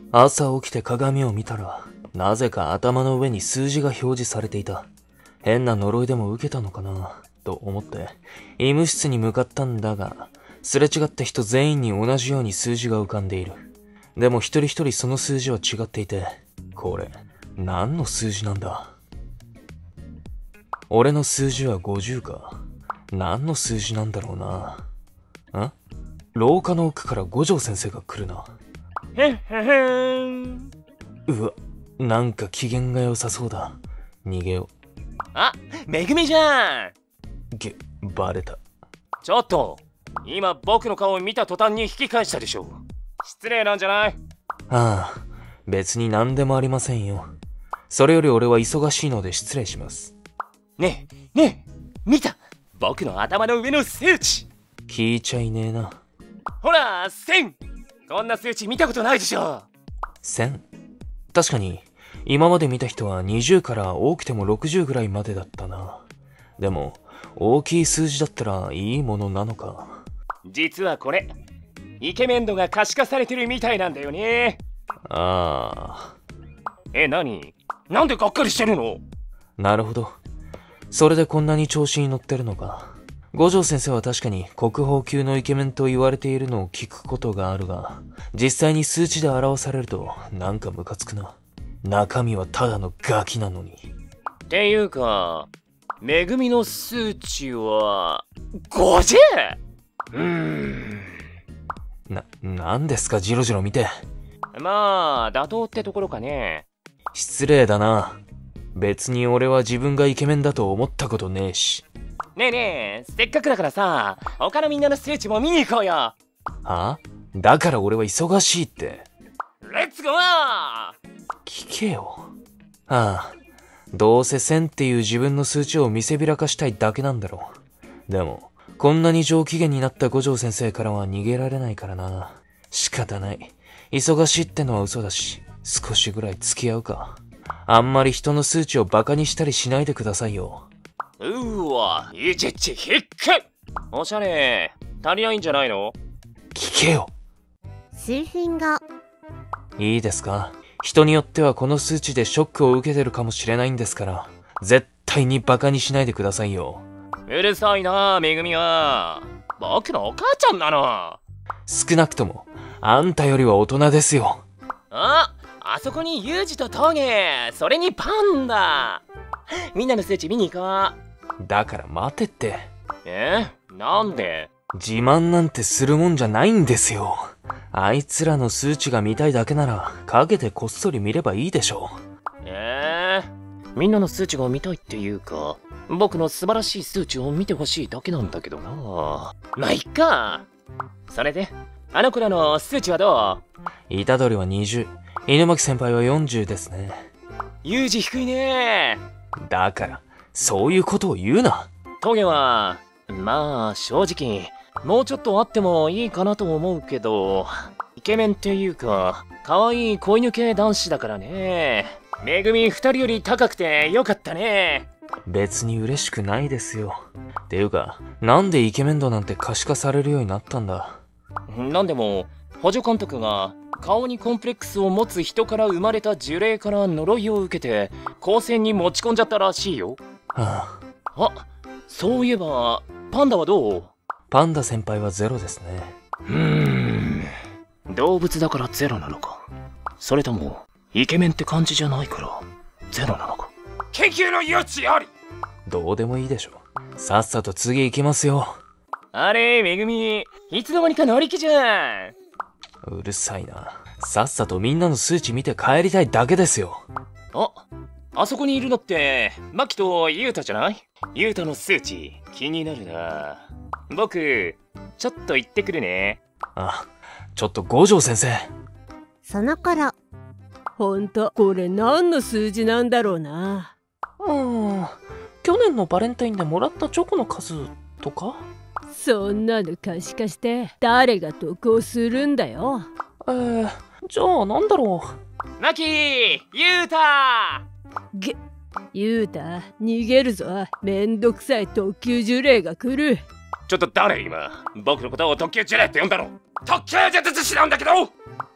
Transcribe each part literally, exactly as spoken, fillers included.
朝起きて鏡を見たら、なぜか頭の上に数字が表示されていた。変な呪いでも受けたのかなと思って、医務室に向かったんだが、すれ違った人全員に同じように数字が浮かんでいる。でも一人一人その数字は違っていて、これ、何の数字なんだ？俺の数字はごじゅうか。何の数字なんだろうな。ん？廊下の奥から五条先生が来るな。 へっへへん。 うわ、なんか機嫌が良さそうだ。逃げよう。 あ、めぐみじゃん。 げ、バレた。 ちょっと、今僕の顔を見た途端に引き返したでしょ。失礼なんじゃない？ ああ、別に何でもありませんよ。それより俺は忙しいので失礼します。 ねえ、ねえ、見た？僕の頭の上の数値。 聞いちゃいねえな。 ほら、せん！こんな数値見たことないでしょ。 せん？確かに、今まで見た人はにじゅうから多くてもろくじゅうぐらいまでだったな。でも、大きい数字だったらいいものなのか。 実はこれ、イケメン度が可視化されてるみたいなんだよね。 ああ。 え、何？なんでがっかりしてるの？ なるほど。それでこんなに調子に乗ってるのか。五条先生は確かに国宝級のイケメンと言われているのを聞くことがあるが、実際に数値で表されるとなんかムカつくな。中身はただのガキなのに。 っていうか、めぐみの数値はごじゅう！ うーん。 な、なんですかジロジロ見て。 まあ、妥当ってところかね。 失礼だな。別に俺は自分がイケメンだと思ったことねえし。 ねえねえ、せっかくだからさ、他のみんなの数値も見に行こうよ。 はあ？だから俺は忙しいって。 レッツゴー！ 聞けよ。ああ、どうせせんっていう自分の数値を見せびらかしたいだけなんだろう。でも、こんなに上機嫌になった五条先生からは逃げられないからな。仕方ない。忙しいってのは嘘だし、少しぐらい付き合うか。あんまり人の数値をバカにしたりしないでくださいよ。 うーわ、いちいちひっく！おしゃれ、足りないんじゃないの？ 聞けよ。 数分後。 いいですか？人によってはこの数値でショックを受けてるかもしれないんですから、絶対にバカにしないでくださいよ。 うるさいな、めぐみは。僕のお母ちゃんなの。 少なくとも、あんたよりは大人ですよ。 あ、あそこにユージとトゲ、それにパンダ。みんなの数値見に行こう。 だから待てって。 え？なんで？ 自慢なんてするもんじゃないんですよ。あいつらの数値が見たいだけなら、陰でこっそり見ればいいでしょう。 えー、みんなの数値が見たいっていうか、僕の素晴らしい数値を見てほしいだけなんだけどな。まあ、いっか。それで、あの子らの数値はどう？虎杖はにじゅう、犬巻先輩はよんじゅうですね。 ユージ低いね。 だから、そういうことを言うな。 トゲは、まあ正直、もうちょっとあってもいいかなと思うけど、イケメンっていうか、可愛い子犬系男子だからね。めぐみ二人より高くてよかったね。 別に嬉しくないですよ。っていうか、なんでイケメン度なんて可視化されるようになったんだ。 なんでも、補助監督が、顔にコンプレックスを持つ人から生まれた呪霊から呪いを受けて、高専に持ち込んじゃったらしいよ。 はあ。あ、そういえば、パンダはどう？ パンダ先輩はゼロですね。 うーん。動物だからゼロなのか。それとも、イケメンって感じじゃないから、ゼロなのか。研究の余地あり！ どうでもいいでしょ。さっさと次行きますよ。 あれ、めぐみ、いつの間にか乗り気じゃん。 うるさいな。さっさとみんなの数値見て帰りたいだけですよ。 あ、あそこにいるのって、マキとユウタじゃない？ユウタの数値、気になるな。僕、ちょっと行ってくるね。 あ、ちょっと五条先生。 その頃。 ほんと、これ何の数字なんだろうな。 うーん、去年のバレンタインでもらったチョコの数とか？ そんなの可視化して誰が得をするんだよ。 えー、じゃあなんだろう。マキー、ユウタげ、ユウタ、逃げるぞ。めんどくさい特級呪霊が来る。 ちょっと誰今？僕のことを特級呪霊って呼んだの？特級術師なんだけど！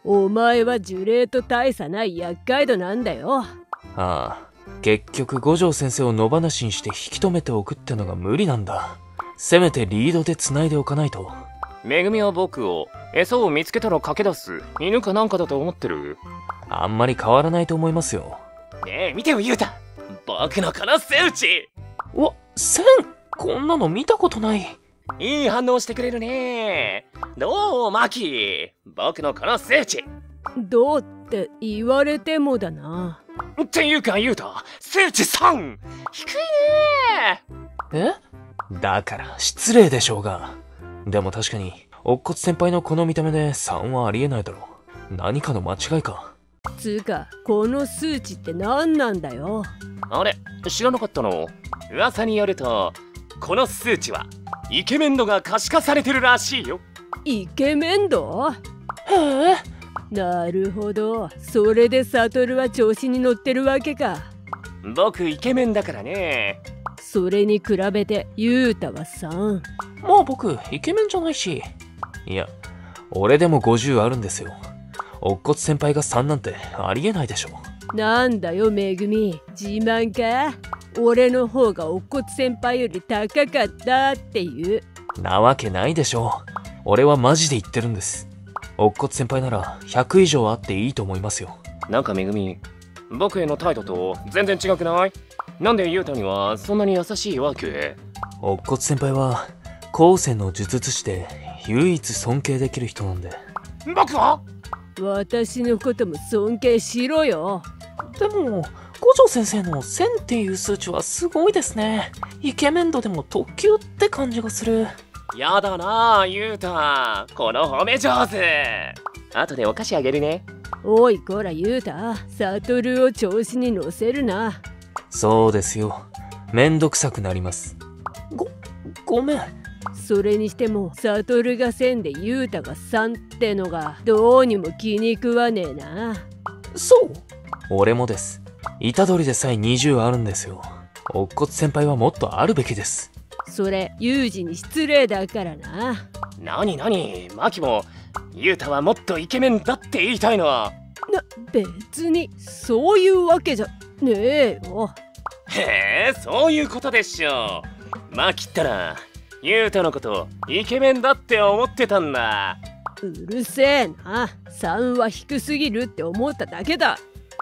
お前は呪霊と大差ない厄介度なんだよ。 ああ、結局五条先生を野放しにして引き止めておくってのが無理なんだ。せめてリードで繋いでおかないと。 めぐみは僕を餌を見つけたら駆け出す犬かなんかだと思ってる？ あんまり変わらないと思いますよ。 ねえ見てよユウタ、僕のこの数値。 うわ、せん、こんなの見たことない。 いい反応してくれるね。どうマキ、僕のこの数値。 どうって言われてもだな。 っていうかユウタ、数値さん、低いね。 え？だから失礼でしょうが。でも確かに乙骨先輩のこの見た目でさんはありえないだろう。何かの間違いか。 つうかこの数値って何なんだよ。 あれ、知らなかったの？噂によるとこの数値はイケメン度が可視化されてるらしいよ。 イケメン度？ へえ。 なるほど、それでサトルは調子に乗ってるわけか。 僕イケメンだからね。 それに比べてユウタはさん。 もう僕イケメンじゃないし。いや、俺でもごじゅうあるんですよ。乙骨先輩がさんなんてありえないでしょ。 なんだよめぐみ、自慢か？俺の方が乙骨先輩より高かったっていう。 なわけないでしょ。俺はマジで言ってるんです。乙骨先輩ならひゃく以上あっていいと思いますよ。 なんかめぐみ、僕への態度と全然違くない？なんでユウタにはそんなに優しいわけ？ 乙骨先輩は後世の術師で唯一尊敬できる人なんで。 僕は？ 私のことも尊敬しろよ。 でも五条先生のせんっていう数値はすごいですね。イケメン度でも特級って感じがする。 やだなユウタ、この褒め上手。後でお菓子あげるね。 おいこらユウタ、サトルを調子に乗せるな。 そうですよ。めんどくさくなります。ご、ごめん。 それにしてもサトルがせんでユウタがさんってのがどうにも気に食わねえな。 そう？俺もです。虎杖でさえにじゅうあるんですよ。乙骨先輩はもっとあるべきです。 それユウジに失礼だからな。 なになに、マキもユウタはもっとイケメンだって言いたいの？な、 別にそういうわけじゃねえよ。 へえ、そういうことでしょう。マキったらユウタのことイケメンだって思ってたんだ。 うるせえな、さんは低すぎるって思っただけだ。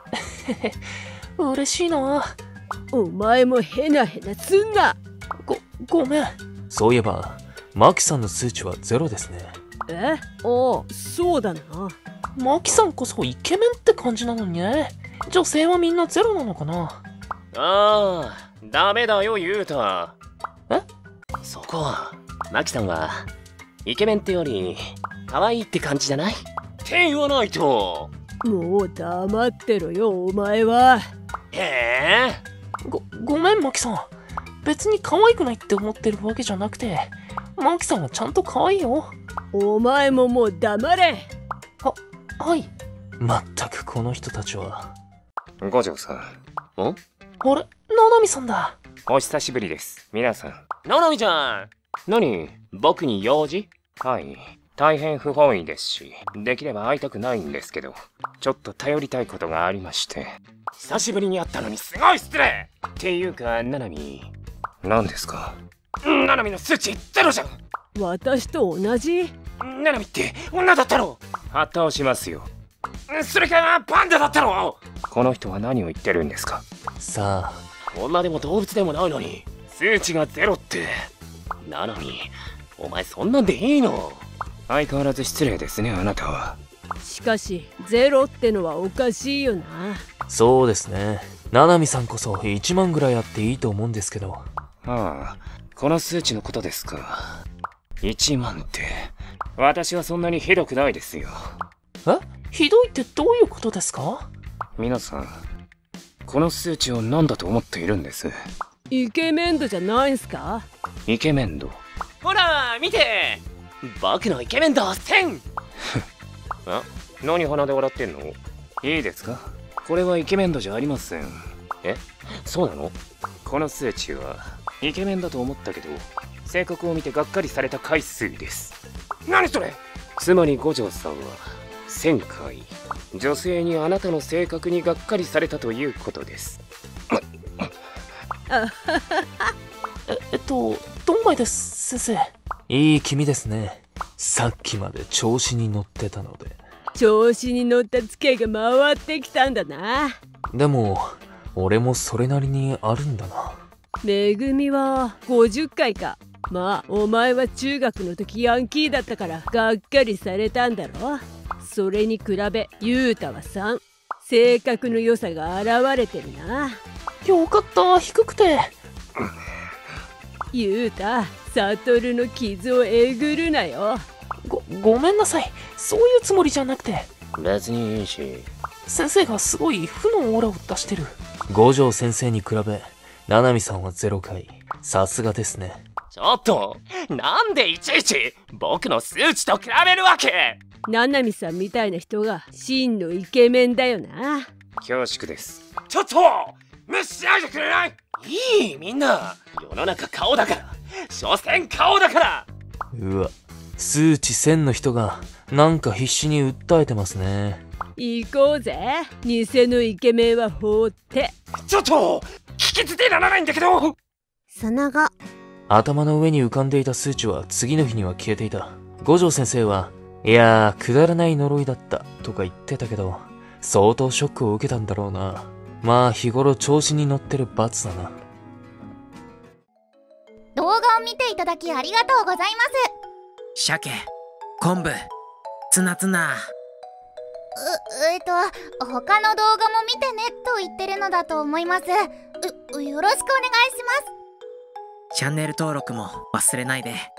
嬉しいな。 お前もヘナヘナすんな。 ご、ごめん。そういえばマキさんの数値はゼロですね。 え？ああ、そうだな。 マキさんこそイケメンって感じなのにね。女性はみんなゼロなのかな。 ああ、ダメだよユウタ。 え？ そこはマキさんはイケメンってより可愛いって感じじゃない？って言わないと。 もう黙ってろよお前は。 へえ。 ご、ごめんマキさん。別に可愛くないって思ってるわけじゃなくて、マキさんはちゃんと可愛いよ。 お前ももう黙れ。 は、はい。まったくこの人たちは。 五条さん。ん？ あれ、ななみさんだ。 お久しぶりです、皆さん。ななみちゃん。何？僕に用事？はい。大変不本意ですし、できれば会いたくないんですけど、ちょっと頼りたいことがありまして。久しぶりに会ったのにすごい失礼！っていうか、ななみ。何ですか？ななみの数値ゼロじゃん！ 私と同じ？ ななみって女だったろ！発倒しますよ。それからパンダだったろ！この人は何を言ってるんですか？ さあ。女でも動物でもないのに、数値がゼロって。ななみ、お前そんなんでいいの？相変わらず失礼ですね、あなたは。 しかしゼロってのはおかしいよな。 そうですね。ななみさんこそいちまんぐらいあっていいと思うんですけど。 ああ、この数値のことですか。いちまんって、私はそんなにひどくないですよ。 え？ひどいってどういうことですか？ 皆さん、この数値を何だと思っているんです？ イケメン度じゃないんすか？ イケメン度。ほら見て、僕のイケメン度せん。あ、何鼻で笑ってんの？いいですか？これはイケメン度じゃありません。え？そうなの？この数値はイケメンだと思ったけど、性格を見てがっかりされた回数です。何それ？つまり五条さんはせんかい女性にあなたの性格にがっかりされたということです。 ええっとドンマイです、先生。いい気味ですね。さっきまで調子に乗ってたので。 調子に乗ったツケが回ってきたんだな。 でも俺もそれなりにあるんだな。 めぐみはごじゅっかいか。まあお前は中学の時ヤンキーだったからがっかりされたんだろ。それに比べユータはさん。性格の良さが現れてるな。 よかった、低くて。 ユータ、サトルの傷をえぐるなよ。 ごごめんなさい、そういうつもりじゃなくて。 別にいいし。 先生がすごい負のオーラを出してる。五条先生に比べナナミさんはゼロかい。さすがですね。 ちょっとなんでいちいち僕の数値と比べるわけ。 ナナミさんみたいな人が真のイケメンだよな。 恐縮です。ちょっと無視しないでくれない？いい、みんな世の中顔だから、所詮顔だから。 うわ、数値せんの人がなんか必死に訴えてますね。 行こうぜ、偽のイケメンは放って。 ちょっと聞き捨てならないんだけど。 その後、 頭の上に浮かんでいた数値は次の日には消えていた。五条先生は、いやーくだらない呪いだったとか言ってたけど、相当ショックを受けたんだろうな。まあ日頃調子に乗ってる罰だな。 動画を見ていただきありがとうございます。 鮭、昆布、ツナツナ。 う、えっと他の動画も見てねと言ってるのだと思います。う、よろしくお願いします。 チャンネル登録も忘れないで。